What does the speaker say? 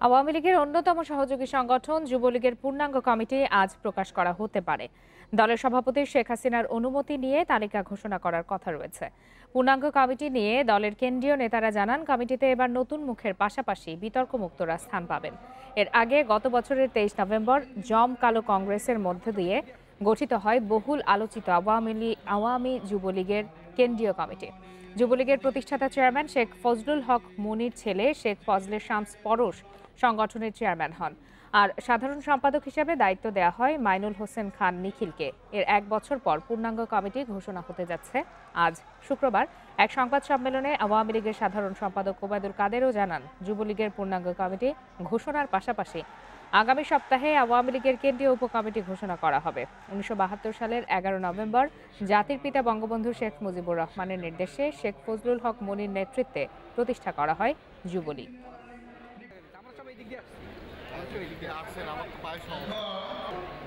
আওয়ামী লীগের অন্যতম সহযোগী সংগঠন যুবলীগের পূর্ণাঙ্গ কমিটি আজ প্রকাশ করা হতে পারে। দলের সভাপতি শেখ হাসিনার অনুমতি নিয়ে তালিকা ঘোষণা করার কথা রয়েছে। পূর্ণাঙ্গ কমিটি নিয়ে দলের কেন্দ্রীয় নেতারা জানান, কমিটিতে এবার নতুন মুখের পাশাপাশি বিতর্কমুক্তরা স্থান পাবেন। এর আগে গত বছরের 23 নভেম্বর জমকালো কংগ্রেসের মধ্য দিয়ে গঠিত হয় বহুল আলোচিত আওয়ামী যুবলীগের কেন্দ্রীয় কমিটি। যুবলীগের প্রতিষ্ঠাতা চেয়ারম্যান শেখ ফজলুল হক মনির ছেলে শেখ ফজলে শামস পরশ সংগঠনের চেয়ারম্যান হন। আর সাধারণ সম্পাদক হিসেবে দায়িত্ব দেওয়া হয় মাইনুল হোসেন খান নিখিলকে। এর এক বছর পর পূর্ণাঙ্গ কমিটি ঘোষণা হতে যাচ্ছে। আজ শুক্রবার এক সংবাদ সম্মেলনে আওয়ামী লীগের সাধারণ সম্পাদক ওবায়দুল কাদেরও জানান, যুবলীগের পূর্ণাঙ্গ কমিটি ঘোষণার পাশাপাশি আগামী সপ্তাহে আওয়ামী লীগের কেন্দ্রীয় উপকমিটি ঘোষণা করা হবে। 1972 সালের 11 নভেম্বর জাতির পিতা বঙ্গবন্ধু শেখ মুজিবুর রহমানের নির্দেশে শেখ ফজলুল হক মনির নেতৃত্বে প্রতিষ্ঠা করা হয় যুবলীগ। আমার তো পায়ে